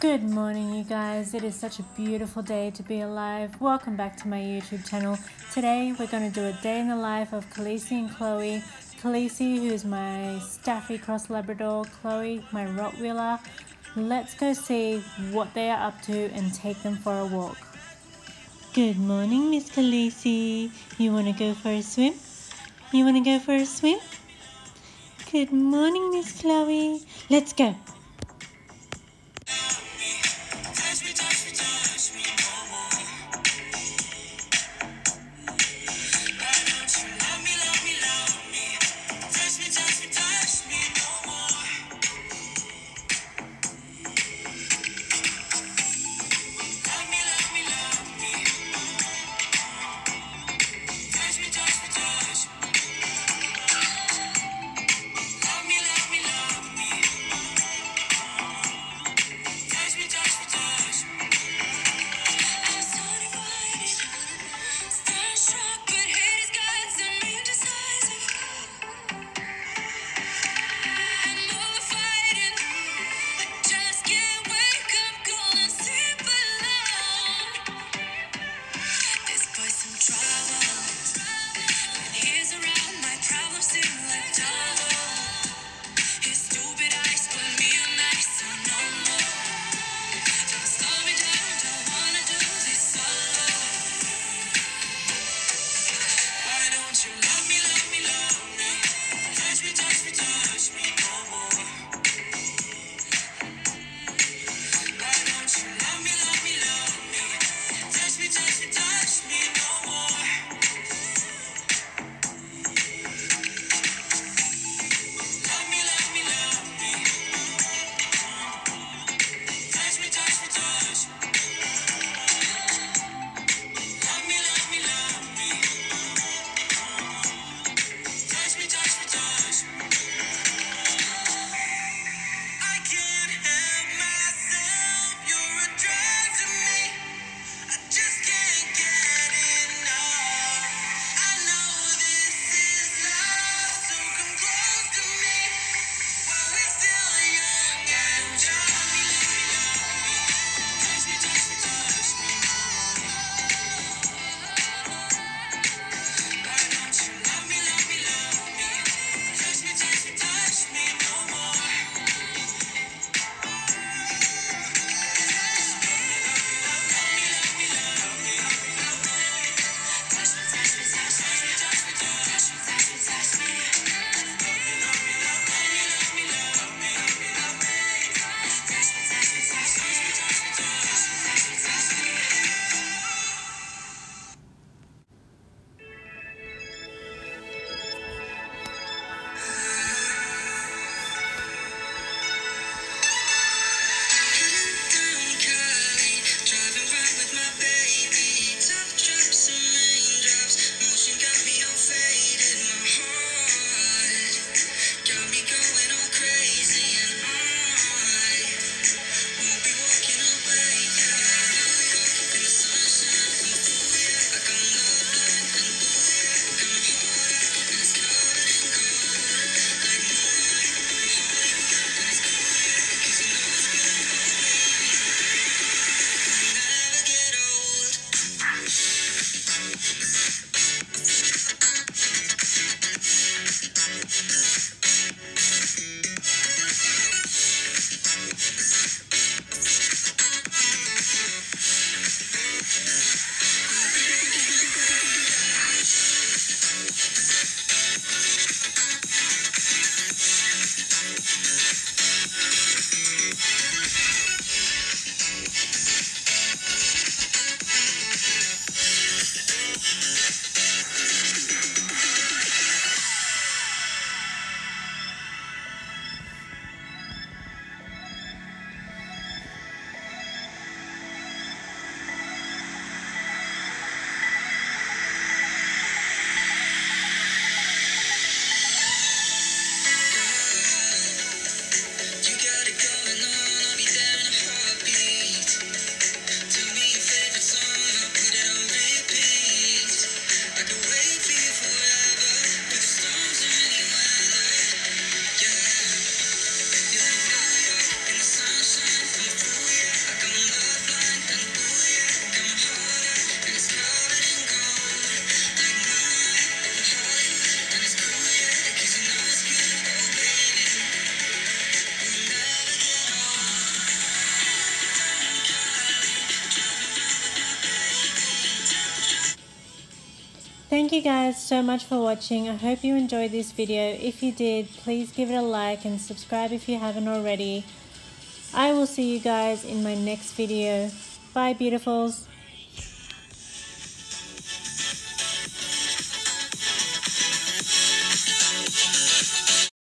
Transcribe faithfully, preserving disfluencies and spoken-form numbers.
Good morning, you guys. It is such a beautiful day to be alive. Welcome back to my YouTube channel. Today we're going to do a day in the life of Khaleesi and Chloe. Khaleesi, who is my Staffy Cross Labrador, Chloe, my Rottweiler. Let's go see what they are up to and take them for a walk. Good morning, Miss Khaleesi. You want to go for a swim? You want to go for a swim? Good morning, Miss Chloe. Let's go. Thank you guys so much for watching. I hope you enjoyed this video. If you did, please give it a like and subscribe if you haven't already. I will see you guys in my next video. Bye, beautifuls.